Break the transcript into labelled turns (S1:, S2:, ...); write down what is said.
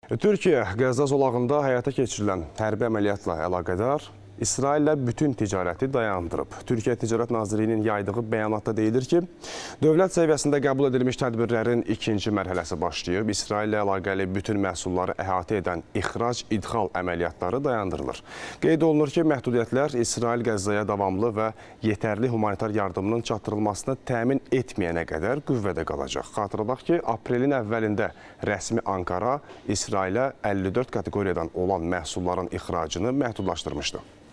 S1: Türkiyə Qəzza zolağında həyata keçirilən hərbi əməliyyatla əlaqədar İsraillə bütün ticarəti dayandırıb. Türkiyə Ticarət Nazirliyinin yaydığı bəyanatda deyilir ki, dövlət səviyyəsində qəbul edilmiş tədbirlərin ikinci mərhələsi başlayıb. İsraillə əlaqəli bütün məhsulları əhatə edən ixrac-idxal əməliyyatları dayandırılır. Qeyd olunur ki, məhdudiyyətlər İsrail Qəzzaya davamlı və yetərli humanitar yardımının çatdırılmasını təmin etməyənə qədər qüvvədə qalacaq. Xatırladaq ki, aprelin əvvəlində rəsmi Ankara İsrailə 54 kateqoriyadan olan məhsulların ixracını məhdudlaşdırmışdı.